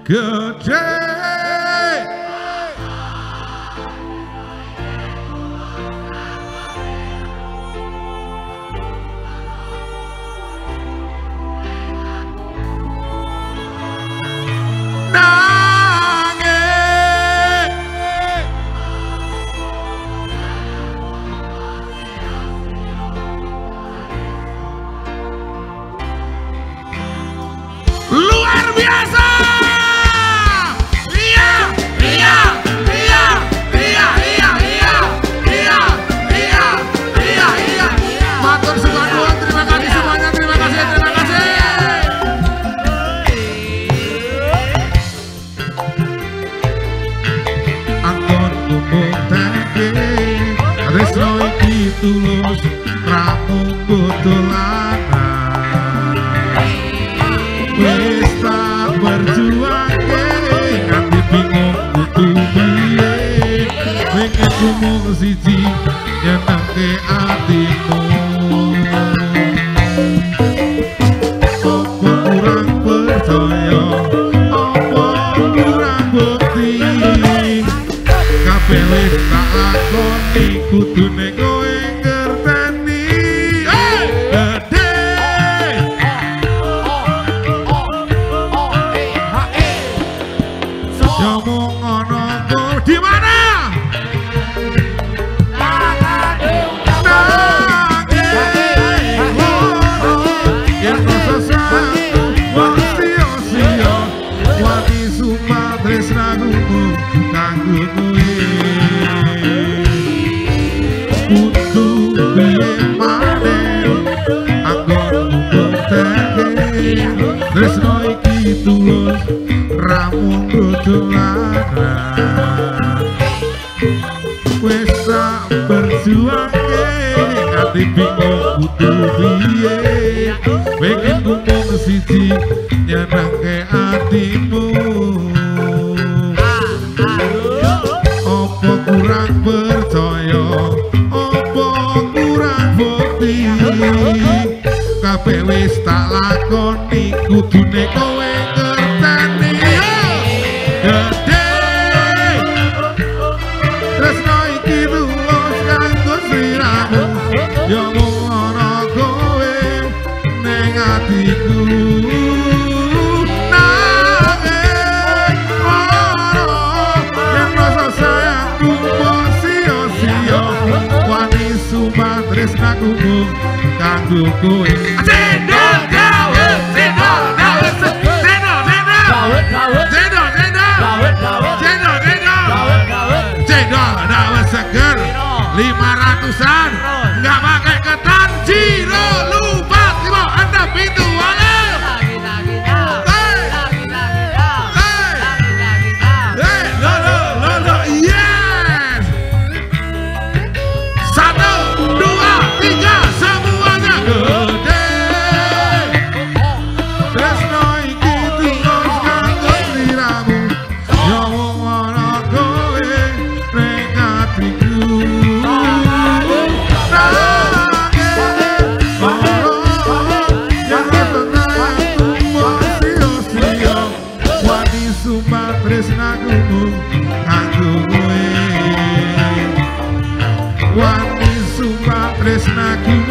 gede. Luar biasa. Iya. Matur suwun nuwun, terima kasih semuanya, terima kasih. Angkon kumpul teke, tresno iki tulus, ramung bodolana. Wis tak berjuangke nganti bingung kudu piye pengen ngomong siji nyenengke atimu opo kurang percaya opo kurang bukti kabeh wis tak lakoni kudune kowe ngerteni ngomong ono kok di mana? Yen sesat sia-sia wani sumpah tresnaku kanggo kowe kudu piye maneh anggon teke tresno iki tulus ramung bodolanan wis tak berjuangke nganti bingung kudu piye pengen ngomong siji nyenengke atimu opo kurang percaya opo kurang bukti kabeh wis tak lakoni kudune kowe ngerteni gede tresno iki tulus kanggo sliramu ya mung ana kowe ning atiku nanging ora yen rasa sayangku mbok sia-sia wani sumpah tresnaku kanggo kowe seger 500-an nggak pakai ketan Ciro lupa tiba Anda pintu wale yes 1, 2, 3 semuanya gede tresno iki tulus kanggo sliramu ya wong ana kowe ning atiku tresnaku kanggo kowe wani sumpah tresnaku